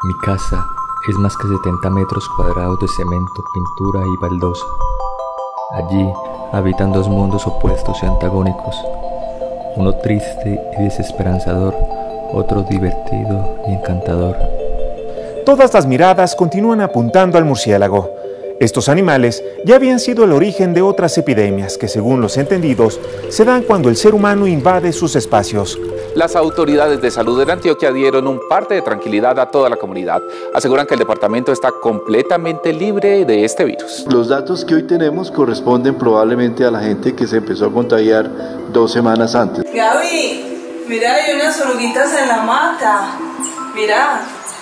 Mi casa es más que 70 metros cuadrados de cemento, pintura y baldosa. Allí habitan dos mundos opuestos y antagónicos, uno triste y desesperanzador, otro divertido y encantador. Todas las miradas continúan apuntando al murciélago. Estos animales ya habían sido el origen de otras epidemias que, según los entendidos, se dan cuando el ser humano invade sus espacios. Las autoridades de salud de Antioquia dieron un parte de tranquilidad a toda la comunidad. Aseguran que el departamento está completamente libre de este virus. Los datos que hoy tenemos corresponden probablemente a la gente que se empezó a contagiar 2 semanas antes. Gaby, mira, hay unas oruguitas en la mata. Mira.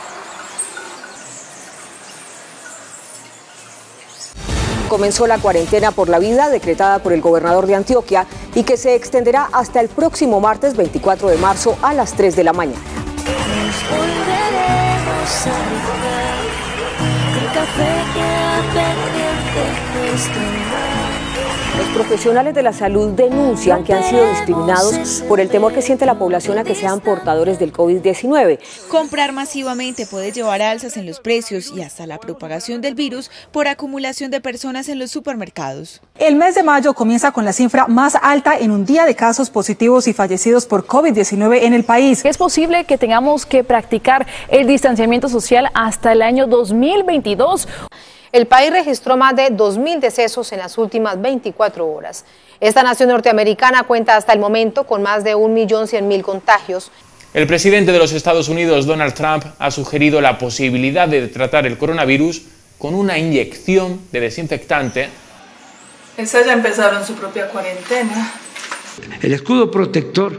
Comenzó la cuarentena por la vida decretada por el gobernador de Antioquia y que se extenderá hasta el próximo martes 24 de marzo a las 3 de la mañana. Nos volveremos a recordar que el café queda pendiente nuestro mar. Los profesionales de la salud denuncian que han sido discriminados por el temor que siente la población a que sean portadores del COVID-19. Comprar masivamente puede llevar a alzas en los precios y hasta la propagación del virus por acumulación de personas en los supermercados. El mes de mayo comienza con la cifra más alta en un día de casos positivos y fallecidos por COVID-19 en el país. Es posible que tengamos que practicar el distanciamiento social hasta el año 2022. El país registró más de 2.000 decesos en las últimas 24 horas. Esta nación norteamericana cuenta hasta el momento con más de 1.100.000 contagios. El presidente de los Estados Unidos, Donald Trump, ha sugerido la posibilidad de tratar el coronavirus con una inyección de desinfectante. Esas ya empezaron su propia cuarentena. El escudo protector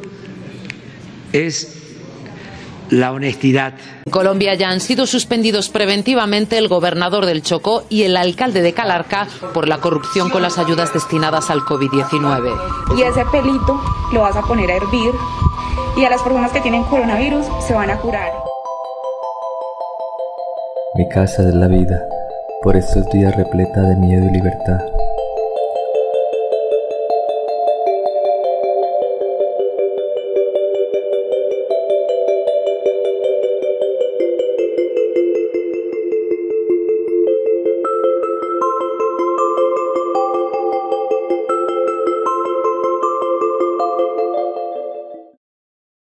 es la honestidad. En Colombia ya han sido suspendidos preventivamente el gobernador del Chocó y el alcalde de Calarcá por la corrupción con las ayudas destinadas al COVID-19. Y ese pelito lo vas a poner a hervir y a las personas que tienen coronavirus se van a curar. Mi casa es la vida, por estos días repleta de miedo y libertad.